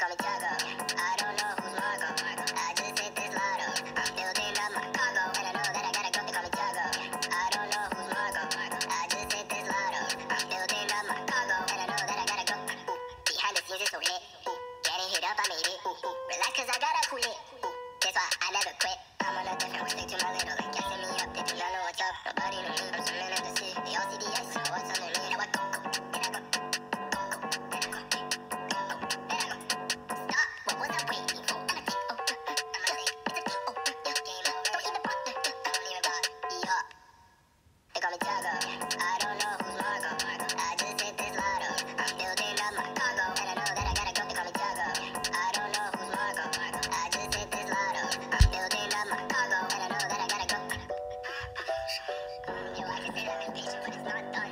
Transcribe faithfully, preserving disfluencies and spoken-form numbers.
call me Jago. I don't know who's Marco. I just hit this lotto. I'm building up my cargo, and I know that I gotta go. They call me Jago. I don't know who's Marco. I just hit this lotto. I'm building up my cargo, and I know that I gotta go. Ooh, behind the scenes it's so lit. Ooh, getting hit up, I made it. Ooh, ooh, relax 'cause I gotta cool it. Ooh, that's why I never quit. I'm on a different way, stick to my little like gassing me up. They do not know what's up. Nobody know me. I'm swimming in the sea. They all see the ice, so what's under me? Now I go, go, and I go, go, go, and I go, go, go, and I go. Stop. What was I waiting for? I'ma take over. I'ma take. It's a game over. Yeah, game over. Don't even bother. I don't even bother. Yeah. They call me Jago. I don't know who's Marco. I just hit this lotto. I'm building up my cargo, and I know that I gotta go. They call me Jago. I don't know who's Marco. I just hit this lotto. I'm building up my cargo, and I know that I gotta go. Yo, I can say that I'm impatient, but it's not done.